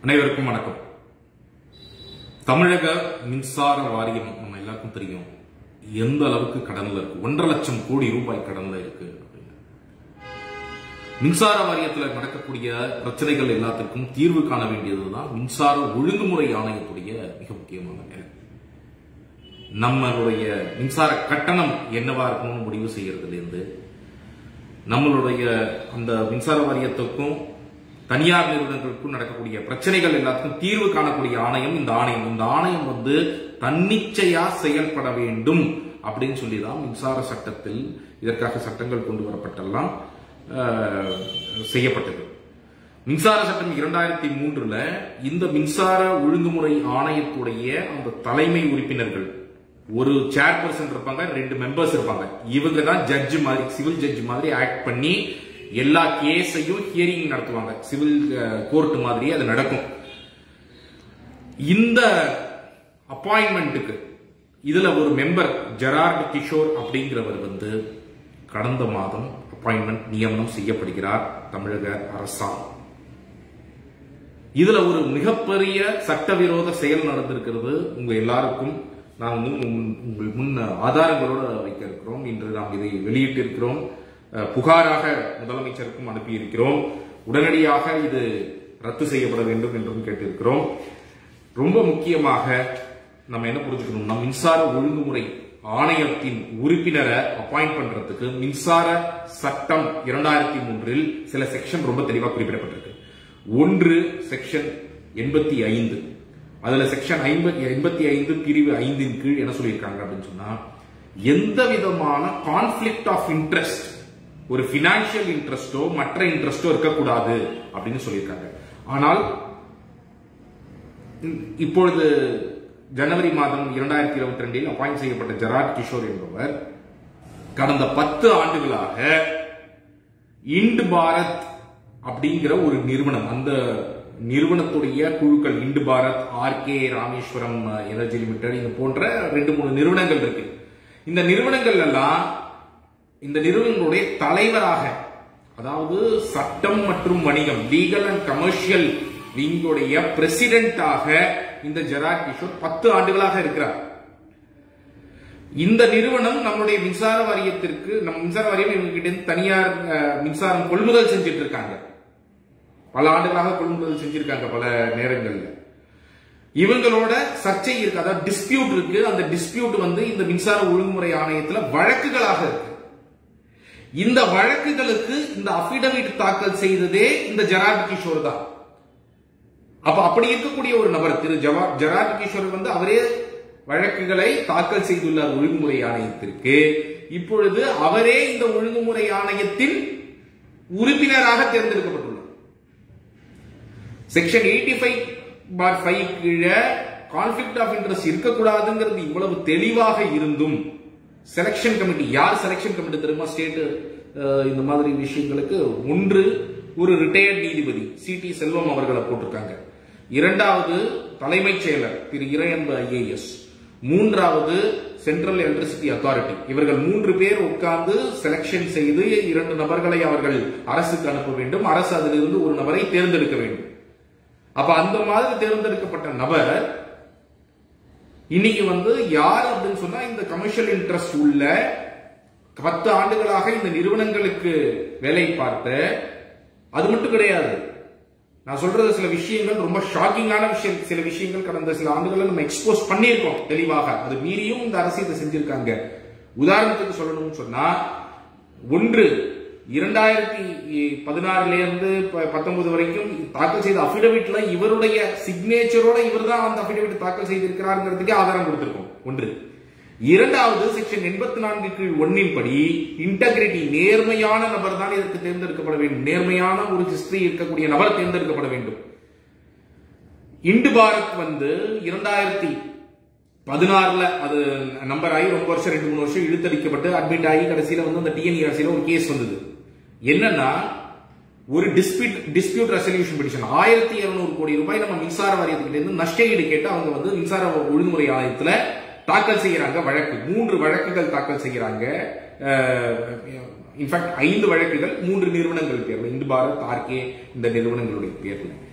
அனைவருக்கும் வணக்கம். தமிழக மின்சார வாரியம் நம்ம எல்லாருக்கும் தெரியும் எந்த அளவுக்கு கடன்ல இருக்கு. 1.5 லட்சம் கோடி ரூபாய் கடன்ல இருக்கு. மின்சார வாரியத்தில் நடக்கக்கூடிய பிரச்சனைகள் எல்லாத்திற்கும் தீர்வு காண வேண்டியதுதான் மின்சார ஒழுங்குமுறை ஆணையத்துடைய மிக முக்கியமான வேலை. நம்மளுடைய மின்சார கட்டணம் என்னவா இருக்கணும்னு முடிவு செய்யறதுல இருந்து நம்மளுடைய அந்த மின்சார வாரியத்துக்கும் தனியார் நிறுவனங்களுக்கும் நடக்கக்கூடிய பிரச்சனைகள் எல்லாத்துக்கும் தீர்வு காணக்கூடிய ஆணையம் இந்த ஆணையம் வந்து தன்னிச்சையா செயல்பட வேண்டும் அப்படின்னு சொல்லிதான் மின்சார சட்டத்தில் இதற்காக சட்டங்கள் கொண்டு வரப்பட்டெல்லாம் செய்யப்பட்டது. மின்சார சட்டம் 2003 இந்த மின்சார ஒழுங்குமுறை ஆணையத்துடைய அந்த தலைமை உறுப்பினர்கள் ஒரு சேர்பர்சன் இருப்பாங்க, 2 மெம்பர்ஸ் இருப்பாங்க. இவங்க தான் ஜட்ஜ் மாதிரி, சிவில் ஜட்ஜ் மாதிரி ஆக்ட் பண்ணி எல்லா கேஸையும் ஹியரிங் நடத்துவாங்க. சிவில் கோர்ட் மாதிரி அது நடக்கும். இந்த அப்பாயின்மெண்ட்டுக்கு இதுல ஒரு மெம்பர் ஜெரார்ட் கிஷோர் அப்படிங்கிறவர் வந்து கடந்த மாதம் அப்பாயின்மெண்ட் நியமனம் செய்யப்படுகிறார் தமிழக அரசால். இதுல ஒரு மிகப்பெரிய சட்டவிரோத செயல் நடந்திருக்கிறது. உங்க எல்லாருக்கும் நான் உங்கள் முன் ஆதாரங்களோட வைக்க இருக்கிறோம். இன்று நாம் இதை வெளியிட்டிருக்கிறோம். புகாராக முதலமைச்சருக்கும் அனுப்பியிருக்கிறோம். உடனடியாக இது ரத்து செய்யப்பட வேண்டும் என்றும் கேட்டிருக்கிறோம். ரொம்ப முக்கியமாக நம்ம என்ன புரிஞ்சுக்கணும்னா, மின்சார ஒழுங்குமுறை ஆணையத்தின் உறுப்பினரை அப்பாயிண்ட் பண்றதுக்கு மின்சார சட்டம் 2003 சில செக்ஷன் ரொம்ப தெளிவாக குறிப்பிடப்பட்டிருக்கு. ஒன்று செக்ஷன் 85. அதுல செக்ஷன் 85 பிரிவு 5 கீழ் என்ன சொல்லியிருக்காங்க அப்படின்னு சொன்னா, எந்த விதமான கான்ஃபிளிக்ட் ஆஃப் இன்ட்ரெஸ்ட், ஒரு பினான்சியல் இன்ட்ரெஸ்டோ மற்ற இன்ட்ரெஸ்டோ இருக்கக்கூடாது அப்படின்னு சொல்லியிருக்காங்க. ஆனால் இப்பொழுது ஜனவரி மாதம் 2022 அப்பாயிண்ட் செய்யப்பட்ட ஜெரார்ட் கிஷோர் என்பவர் கடந்த 10 ஆண்டுகளாக இண்ட் பாரத் அப்படிங்கிற ஒரு நிறுவனம், அந்த நிறுவனத்துடைய குழுக்கள் Ind Bharat, RK, Rameswaram energy limited, இது போன்ற 2-3 நிறுவனங்கள் இருக்கு. இந்த நிறுவனங்கள் எல்லாம் இந்த நிறுவனங்களுடைய தலைவராக, அதாவது சட்டம் மற்றும் வணிகம், லீகல் அண்ட் கமர்ஷியல் விங்குடைய பிரசிடென்டாக இந்த ஜெரார்ட் கிஷோர் 10 ஆண்டுகளாக இருக்கிறார். இந்த நிறுவனம் நம்முடைய மின்சார வாரியத்திற்கு, நம்ம மின்சார வாரியம் இவங்ககிட்ட தனியார் மின்சாரம் கொள்முதல் செஞ்சிட்டு இருக்காங்க. பல ஆண்டுகளாக கொள்முதல் செஞ்சிருக்காங்க. பல நேரங்கள்ல இவங்களோட சர்ச்சை இருக்கு, அதாவது டிஸ்பியூட் இருக்கு. அந்த டிஸ்பியூட் வந்து இந்த மின்சார ஒழுங்குமுறை ஆணையத்தில் வழக்குகளாக இருக்கு. இந்த வழக்குகளுக்கு இந்த அபிடவிட் தாக்கல் செய்ததே இந்த ஜெரார்ட் கிஷோர் தான். அப்ப அப்படி இருக்கக்கூடிய ஒரு நபர் திரு ஜெரார்ட் கிஷோர் வந்து அவரே வழக்குகளை தாக்கல் செய்துள்ளார் ஒழுங்குமுறை ஆணையத்திற்கு. இப்பொழுது அவரே இந்த ஒழுங்குமுறை ஆணையத்தின் உறுப்பினராக தேர்ந்தெடுக்கப்பட்டுள்ளார். செக்ஷன் 85/5 கீழே கான்ஃபிளிக்ட் ஆஃப் இன்ட்ரெஸ்ட் இருக்கக்கூடாதுங்கிறது இவ்வளவு தெளிவாக இருந்தும் செலக்ஷன் கமிட்டி, யார் செலக்ஷன் கமிட்டி தெரியுமா? ஸ்டேட் இந்த மாதிரி விஷயங்களுக்கு ஒன்று ஒரு ரிட்டையர்ட் நீதிபதி சிடி செல்வம் அவர்களை போட்டிருக்காங்க. 2வது தலைமைச் செயலர் திரு இறையன்பு IAS. 3வது சென்ட்ரல் எலக்ட்ரிசிட்டி அத்தாரிட்டி. இவர்கள் 3 பேர் உட்கார்ந்து செலக்ஷன் செய்து 2 நபர்களை அவர்கள் அரசுக்கு அனுப்ப வேண்டும். அரசு அதிலிருந்து ஒரு நபரை தேர்ந்தெடுக்க வேண்டும். அப்ப அந்த மாதிரி தேர்ந்தெடுக்கப்பட்ட நபர் இன்னைக்கு வந்து யார் அப்படின்னு சொன்னா, இந்த கமர்ஷியல் இன்ட்ரெஸ்ட் உள்ள 10 ஆண்டுகளாக இந்த நிறுவனங்களுக்கு வேலை பார்த்த, அது மட்டும் கிடையாது. நான் சொல்றது சில விஷயங்கள் ரொம்ப ஷாக்கிங்கான விஷயம். சில விஷயங்கள் கடந்த சில ஆண்டுகள் நம்ம எக்ஸ்போஸ் பண்ணியிருக்கோம் தெளிவாக. அது மீறியும் இந்த அரசு இதை செஞ்சிருக்காங்க. உதாரணத்துக்கு சொல்லணும்னு சொன்னா, 2016 இருந்து 19 வரைக்கும் தாக்கல் செய்த அபிடவிட்ல இவருடைய சிக்னேச்சரோட இவர் தான் அந்த அபிடவிட் தாக்கல் செய்திருக்கிறார்ங்கிறதுக்கே ஆதாரம் கொடுத்திருக்கோம். 1. 2வது செக்ஷன் 84 கீழ் 1 படி இன்டெகிரிட்டி, நேர்மையான நபர் தான் இதற்கு தேர்ந்தெடுக்கப்பட வேண்டும். நேர்மையான ஒரு ஹிஸ்டரி இருக்கக்கூடிய நபர் தேர்ந்தெடுக்கப்பட வேண்டும். இண்ட் பாரத் வந்து 2016 அது நம்பர் ஆகி ரொம்ப வருஷம், 2-3 வருஷம் இழுத்தடிக்கப்பட்டு அட்மிட் ஆகி கடைசியில வந்து அந்த TNERC ஒரு கேஸ் வந்தது. என்னன்னா, ஒரு டிஸ்பியூட் ரெசல்யூஷன் பெட்டிஷன் 1200 கோடி ரூபாய் நம்ம மின்சார வாரியத்துக்கிட்ட இருந்து நஷ்டஈடு கேட்டு அவங்க வந்து மின்சார ஒழுங்குமுறை ஆணையத்துல தாக்கல் செய்யறாங்க. வழக்கு 3 வழக்குகள் தாக்கல் செய்யறாங்க. இன்ஃபேக்ட் 5 வழக்குகள் 3 நிறுவனங்கள் பேர்ல, இந்து பாரத், ஆர்கே இந்த நிறுவனங்களுடைய பேர்ல.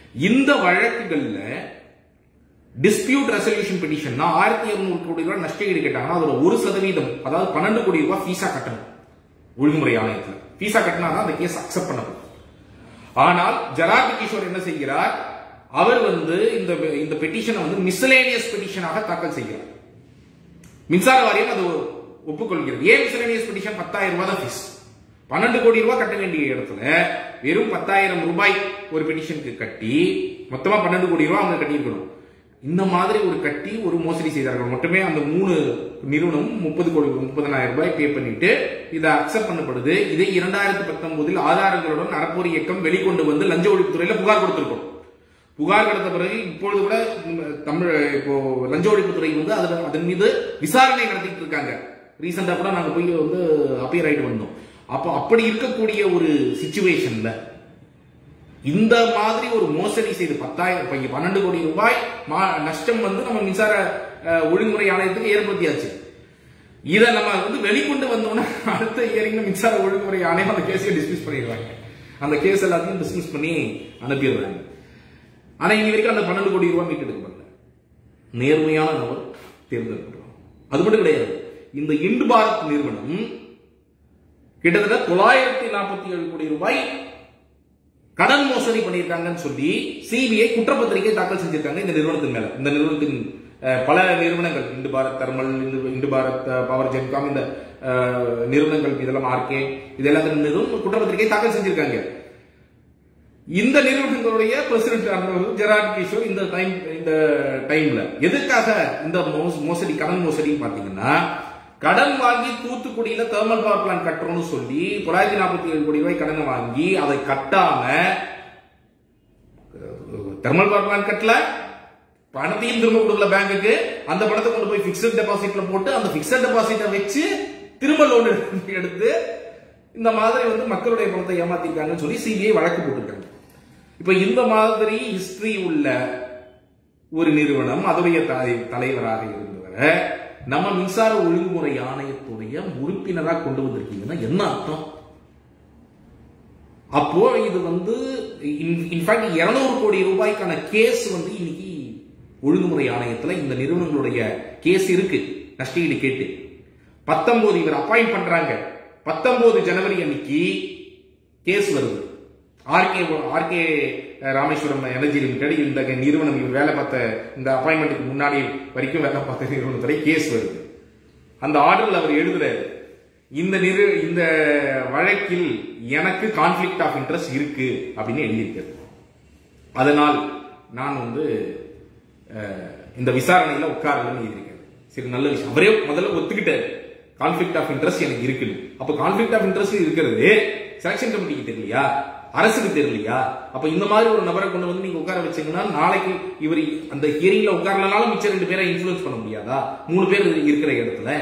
இந்த வழக்குகள்ல டிஸ்பியூட் ரெசல்யூஷன் பெட்டிஷன் 1200 கோடி ரூபாய் நஷ்டஈடு கேட்டாங்கன்னா அதோட 1%, அதாவது 12 கோடி ரூபாய் ஃபீஸா கட்டணும். ஒழுங்குமுறை ஆணையத்தில் ஃபீஸா கட்டினாதான் அந்த கேஸ் அக்செப்ட் பண்ணப்படும். ஆனால் ஜெரால்ட் கிஷோர் என்ன செய்கிறார், அவர் இந்த பெட்டிஷனை மிஸ்லேனியஸ் பெட்டிஷனாக தாக்கல் செய்கிறார். மின்சார வாரியம் அது ஒப்புக்கொள்கிறது. ஏன் மிஸ்லேனியஸ் பெட்டிஷன்? 10,000 ரூபாய் தான் ஃபீஸ். 12 கோடி ரூபாய் கட்ட வேண்டிய இடத்துல வெறும் 10,000 ரூபாய் ஒரு பெட்டிஷனுக்கு கட்டி மொத்தமா 12 கோடி ரூபாய் அவங்க கட்டியிருக்கணும். இந்த மாதிரி ஒரு கட்டி ஒரு மோசடி செய்தார்கள். மட்டுமே அந்த 3 நிறுவனம் 30,000 ரூபாய் பே பண்ணிட்டு இதை அக்செப்ட் பண்ணப்படுது. இதை 2019 ஆதாரங்களுடன் அரப்போர் இயக்கம் வெளிக்கொண்டு வந்து லஞ்ச ஒழிப்புத்துறையில புகார் கொடுத்திருக்கோம். புகார் கொடுத்த பிறகு இப்பொழுது கூட இப்போ லஞ்ச ஒழிப்புத்துறை அதன் மீது விசாரணை நடத்திட்டு இருக்காங்க. ரீசெண்டா கூட நாங்க போய் அப்பியர் ஆயிட்டு வந்தோம். அப்போ அப்படி இருக்கக்கூடிய ஒரு சிச்சுவேஷன்ல இந்த மாதிரி ஒரு மோசடி செய்து 12 கோடி ரூபாய் நஷ்டம் நம்ம மின்சார ஒழுங்குமுறை ஆணையத்துக்கு ஏற்படுத்தியாச்சு. இதை நம்ம வெளிக்கொண்டு வந்தோம்னா அடுத்த இயரிங் மின்சார ஒழுங்குமுறை ஆணையம் அந்த கேஸை டிஸ்மிஸ் பண்ணிடுவாங்க. அந்த கேஸ் எல்லாத்தையும் டிஸ்மிஸ் பண்ணி அனுப்பிடுறாங்க. ஆனா இங்க வரைக்கும் அந்த 12 கோடி ரூபாய் மீட்டெடுக்கப்படல. நேர்மையான நபர் தேர்ந்தெடுக்கிறோம். அது மட்டும் கிடையாது, இந்த இண்டு பாரத் நிறுவனம் கிட்டத்தட்ட 947 கோடி ரூபாய் கடன் மோசடி பண்ணியிருக்காங்கன்னு சொல்லி சிபிஐ குற்றப்பத்திரிகை தாக்கல் செஞ்சிருக்காங்க இந்த நிறுவனத்தின் மேல. இந்த நிறுவனத்தின் பல நிறுவனங்கள், இண்டு பாரத் தெர்மல், இண்டு பாரத் பவர், ஜென்காம், இந்த நிறுவனங்கள் இதெல்லாம் ஆர்கே, இது எல்லாத்தின் மீதும் குற்றப்பத்திரிகை தாக்கல் செஞ்சிருக்காங்க. இந்த நிறுவனங்களுடைய பிரசிடென்ட் ஜெரால்ட் கிஷோர் இந்த டைம்ல எதுக்காக இந்த மோசடி, கடன் மோசடி பாத்தீங்கன்னா, கடன் வாங்கி தூத்துக்குடியில தெர்மல் பவர் பிளான்ட் கட்டுறோம்னு சொல்லி 947 கோடி ரூபாய் கடனை வாங்கி அதை கட்டாம தெர்மல் பவர் பிளான்ட் கட்டல, பணத்தையும் திரும்ப கொடுக்கல பேங்குக்கு. அந்த பணத்தை கொண்டு போய் பிக்ஸட் டெபாசிட்ல போட்டு அந்த பிக்ஸட் டெபாசிட்டை வச்சு திரும்ப லோன் எடுத்து இந்த மாதிரி மக்களுடைய பணத்தை ஏமாத்திருக்காங்கன்னு சொல்லி சிபிஐ வழக்கு போட்டிருக்காங்க. இப்ப இந்த மாதிரி ஹிஸ்டரி உள்ள ஒரு நிறுவனம் அதோடைய தலைவராக இருந்தவரை நம்ம மின்சார ஒழுங்குமுறை ஆணையத்துடைய உறுப்பினராக கொண்டு வந்திருக்கீங்கன்னா என்ன அர்த்தம்? அப்போ இது இன்ஃபேக்ட் 200 கோடி ரூபாய்க்கான கேஸ் இன்னைக்கு ஒழுங்குமுறை ஆணையத்துல இந்த நிறுவனங்களுடைய கேஸ் இருக்கு. நஷ்டஈடு கேட்டு 19 இவர் அப்பாயிண்ட் பண்றாங்க. 19 ஜனவரி அன்னைக்கு கேஸ் வருது. ஆர்கே ராமேஸ்வரம் எனர்ஜி லிமிடெட், இந்த நிறுவனம் இவர் வேலை பார்த்த இந்த அப்பாயின்மெண்ட்டுக்கு முன்னாடி வரைக்கும் வேலை பார்த்த நிறுவனத்துடைய கேஸ் வருது. அந்த ஆர்டர்ல அவர் எழுதுறாரு, இந்த வழக்கில் எனக்கு கான்ஃபிளிக்ட் ஆஃப் இன்ட்ரெஸ்ட் இருக்கு அப்படின்னு எழுதியிருக்காரு. அதனால் நான் இந்த விசாரணையில உட்காரலன்னு எழுதியிருக்காரு. சரி, நல்ல விஷயம். அவரே முதல்ல ஒத்துக்கிட்டாரு கான்ஃபிளிக்ட் ஆஃப் இன்ட்ரெஸ்ட் எனக்கு இருக்குன்னு. அப்ப கான்ஃபிளிக்ட் ஆஃப் இன்ட்ரெஸ்ட் இருக்கிறது செலக்ஷன் கமிட்டிக்கு தெரியலையா, அரசுக்கு தெரியலையா? அப்ப இந்த மாதிரி ஒரு நபரை கொண்டு நீங்க உட்கார வச்சீங்கன்னா நாளைக்கு இவர் அந்த ஹியரிங்ல உட்காரலனாலும் மிச்சம் 2 பேரை இன்ஃபுளுன்ஸ் பண்ண முடியாதா? 3 பேர் இருக்கிற இடத்துல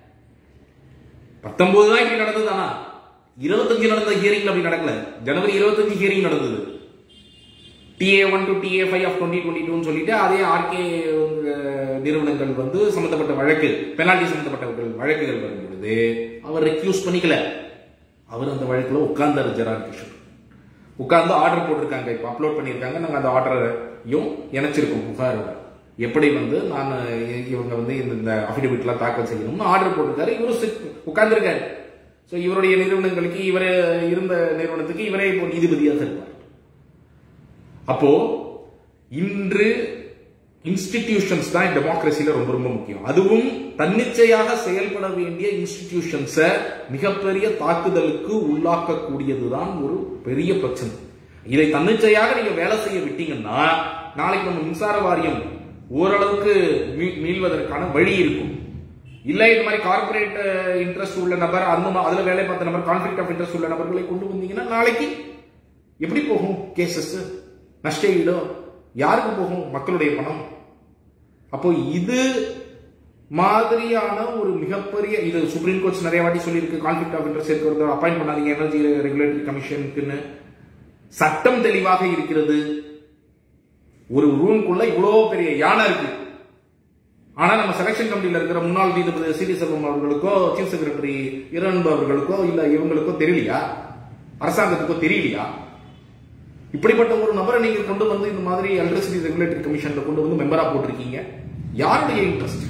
19 தான் இப்படி நடந்தது. ஆனா 25 நடந்த ஹியரிங்ல அப்படி நடக்கல. ஜனவரி 25 ஹியரிங் நடந்தது. TA1 to TA5 of 2022 சொல்லிட்டு அதே ஆர்கே நிறுவனங்கள் சம்பந்தப்பட்ட வழக்கு, பெனால்டி சம்பந்தப்பட்ட வழக்குகள் வரும் பொழுது அவர் ரெக்யூஸ் பண்ணிக்கல. அவர் அந்த வழக்குல உட்கார்ந்தாரு. ஜெரால்ட் கிஷோர் உட்கார்ந்து ஆர்டர் போட்டிருக்காங்க. இப்ப அப்லோட் பண்ணிருக்காங்க. நாங்க அந்த ஆர்டரையும் இணைச்சிருக்கோம். புகார் எப்படி நான் இவங்க இந்த அபிடவிட் எல்லாம் தாக்கல் செய்யணும்னு ஆர்டர் போட்டிருக்காரு. இவரு உட்கார்ந்துருக்காரு. சோ இவருடைய நிறுவனங்களுக்கு, இவரே இருந்த நிறுவனத்துக்கு இவரே இப்போ நீதிபதியாக இருப்பார். அப்போ இன்று இன்ஸ்டிடியூஷன்ஸ் தான் டெமோக்ரஸில ரொம்ப ரொம்ப முக்கியம். அதுவும் தன்னிச்சையாக செயல்பட வேண்டிய இன்ஸ்டிடியூஷன்ஸ மிகப்பெரிய தாக்குதலுக்கு உள்ளாக்கக்கூடியதுதான் ஒரு பெரிய பிரச்சனை. இதை தன்னிச்சையாக நீங்க வேலை செய்ய விட்டீங்கன்னா நாளைக்கு நம்ம மின்சார வாரியம் ஓரளவுக்கு மீள்வதற்கான வழி இருக்கும். இல்ல இந்த மாதிரி கார்பரேட் இன்ட்ரெஸ்ட் உள்ள நபர், அதுல வேலை பார்த்த நபர், கான்ஃபிளிக்ட் ஆஃப் இன்ட்ரெஸ்ட் உள்ள நபர்களை கொண்டு வந்தீங்கன்னா நாளைக்கு எப்படி போகும் கேசஸ்? நஷ்டஈடு யாருக்கு போகும்? மக்களுடைய பணம். அப்போ இது மாதிரியான ஒரு மிகப்பெரிய, இது சுப்ரீம் கோர்ட் நிறைய வாட்டி சொல்லியிருக்கு, கான்ஃபிளிக்ட் ஆஃப் இன்ட்ரெஸ்ட் இருக்கிறது அப்பாயிண்ட் பண்ணாதீங்க எனர்ஜி ரெகுலேட்டரி கமிஷனுக்குன்னு. சட்டம் தெளிவாக இருக்கிறது. ஒரு ரூம்குள்ள இவ்வளவு பெரிய யானை இருக்கு. ஆனா நம்ம செலக்ஷன் கமிட்டியில இருக்கிற முன்னாள் நீதிபதி சி டி செல்வம் அவர்களுக்கோ, சீஃப் செக்ரட்டரி இரண்டு அவர்களுக்கோ, இல்ல இவங்களுக்கோ தெரியலையா? அரசாங்கத்துக்கோ தெரியலையா? இப்படிப்பட்ட ஒரு நபரை நீங்க கொண்டு வந்து இந்த மாதிரி எலக்ட்ரிசிட்டி ரெகுலேட்டரி கமிஷன்ல கொண்டு வந்து மெம்பரா போட்டிருக்கீங்க. யாருடைய இன்ட்ரெஸ்ட்?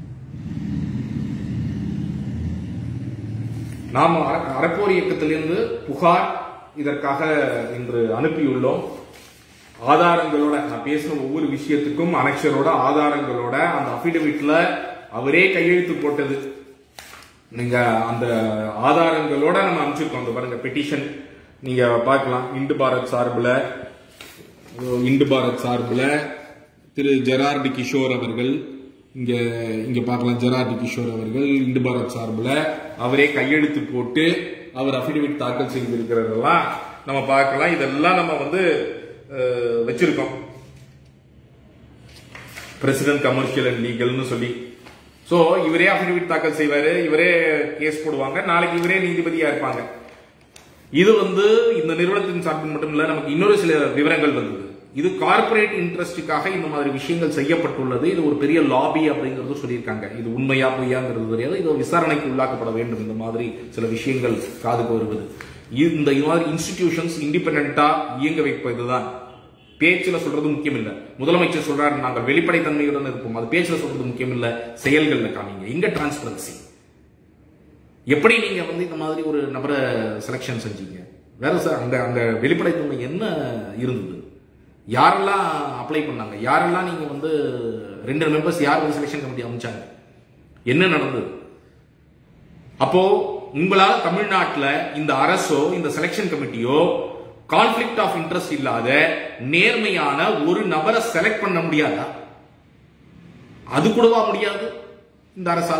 நாம் அரப்போர் இயக்கத்திலிருந்து புகார் இதற்காக இன்று அனுப்பியுள்ளோம். ஆதாரங்களோட, நான் பேசின ஒவ்வொரு விஷயத்துக்கும் அனெக்ஷரோட ஆதாரங்களோட, அந்த அபிடவிட்ல அவரே கையெழுத்து போட்டது, நீங்க அந்த ஆதாரங்களோட நம்ம அனுப்பிச்சிருக்கோம். அந்த பாருங்க பெட்டிஷன் நீங்க பார்க்கலாம். இந்து பாரத் சார்பில் திரு ஜெரார்டு கிஷோர் அவர்கள், இங்க பார்க்கலாம். ஜெரார்டு கிஷோர் அவர்கள் இந்து பாரத் சார்பில் அவரே கையெழுத்து போட்டு அவர் அபிடவிட் தாக்கல் செய்திருக்கிறதெல்லாம் நம்ம பார்க்கலாம். இதெல்லாம் நம்ம வந்து வச்சிருக்கோம். பிரசிடென்ட் கமர்ஷியல் அண்ட் லீகல்னு சொல்லி. சோ இவரே அபிடவிட் தாக்கல் செய்வாரு, இவரே கேஸ் போடுவாங்க, நாளைக்கு இவரே நீதிபதியா இருப்பாங்க. இது வந்து இந்த நிறுவனத்தின் சார்பில் மட்டும் இல்ல, நமக்கு இன்னொரு சில விவரங்கள் வந்தது. இது கார்பரேட் இன்ட்ரெஸ்டுக்காக இந்த மாதிரி விஷயங்கள் செய்யப்பட்டுள்ளது. இது ஒரு பெரிய லாபி அப்படிங்கறது சொல்லியிருக்காங்க. இது உண்மையா பொய்யாங்கிறது தெரியாது. இது விசாரணைக்கு உள்ளாக்கப்பட வேண்டும். இந்த மாதிரி சில விஷயங்கள் காதுக்கு வருவது. இந்த மாதிரி இன்ஸ்டிடியூஷன்ஸ் இண்டிபெண்டா இயங்க வைப்பதுதான். பேச்சுல சொல்றது முக்கியம் இல்ல. முதலமைச்சர் சொல்றாரு நாங்கள் வெளிப்படைத்தன்மையுடன் இருப்போம், அது பேச்சுல சொல்றது முக்கியம் இல்ல, செயல்கள்ல காமிங்க. இங்க டிரான்ஸ்பரன்சி. எப்படி நீங்க வந்து இந்த மாதிரி ஒரு நபரை செலக்ஷன் செஞ்சீங்க? வேற சார் அந்த வெளிப்படைத்தன்மை என்ன இருந்தது? யாரெல்லாம் அப்ளை பண்ணாங்க? யாரெல்லாம் நீங்க வந்து 2 மெம்பர்ஸ் யார் வந்து செலக்ஷன் கமிட்டி அமைச்சாங்க? என்ன நடந்தது? அப்போ உங்களால் தமிழ்நாட்டில் இந்த அரசோ இந்த செலக்ஷன் கமிட்டியோ கான்ஃபிளிக்ட் ஆஃப் இன்ட்ரெஸ்ட் இல்லாத நேர்மையான ஒரு நபரை செலக்ட் பண்ண முடியாதா? அது கூடவா முடியாது இந்த அரசால?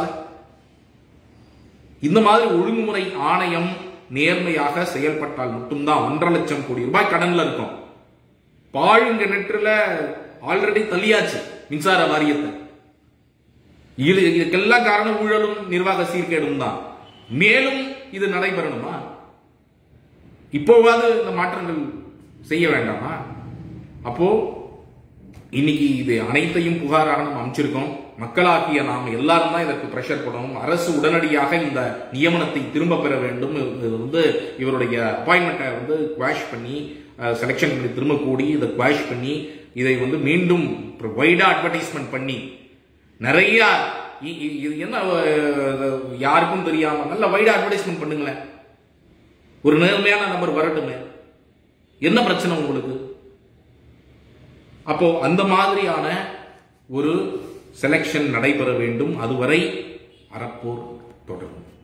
இந்த மாதிரி ஒழுங்குமுறை ஆணையம் நேர்மையாக செயல்பட்டால் மட்டும்தான் 1.5 லட்சம் கோடி ரூபாய் கடன்ல இருக்கும். பாழுங்கிணற்றுல ஆல்ரெடி தள்ளியாச்சு மின்சார வாரியத்தை. இதுக்கெல்லாம் காரணம் ஊழலும் நிர்வாக சீர்கேடும் தான். மேலும் இது நடைபெறணுமா? இப்போவாது இந்த மாற்றங்கள் செய்ய வேண்டாமா? அப்போ இன்னைக்கு இது அனைத்தையும் புகாராக நம்ம அமைச்சிருக்கோம். மக்களாகிய நாம் எல்லாரும் தான் இதற்கு பிரஷர் பண்ணணும். அரசு உடனடியாக இந்த நியமனத்தை திரும்ப பெற வேண்டும். இது வந்து இவருடைய அப்பாயின்மெண்ட்டை வந்து குவாஷ் பண்ணி செலக்ஷன் பண்ணி திரும்ப கூடி இதை குவாஷ் பண்ணி இதை வந்து மீண்டும் வைடா அட்வர்டைஸ்மெண்ட் பண்ணி நிறைய இது என்ன யாருக்கும் தெரியாம நல்ல வைடா அட்வர்டைஸ்மெண்ட் பண்ணுங்களேன். ஒரு நேர்மையான நபர் வரட்டுமே, என்ன பிரச்சனை உங்களுக்கு? அப்போ அந்த மாதிரியான ஒரு செலக்ஷன் நடைபெற வேண்டும். அதுவரை அரப்போர் தொடரும்.